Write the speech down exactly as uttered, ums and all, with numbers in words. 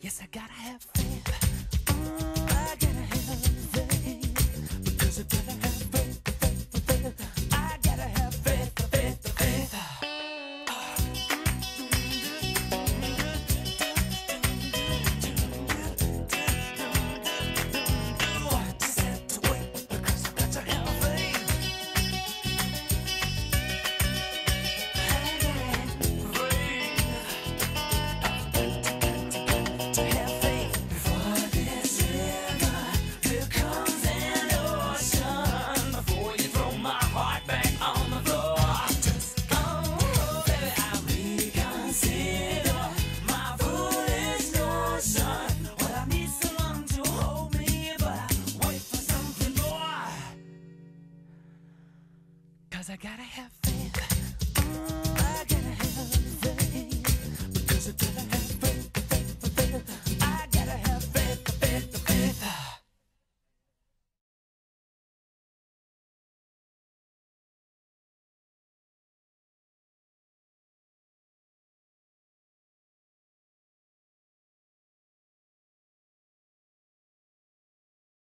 Yes, I gotta have faith. Mm, I gotta have faith. Because I gotta have faith, faith, faith. I gotta have faith, faith, faith. Just have to wait because I got to have faith. I gotta have faith. To have faith before this river becomes an ocean. Before you throw my heart back on the floor. Oh, baby, I reconsider my foolish notion. Well, I need someone to hold me, but I wait for something more. Cause I gotta have faith. Mm.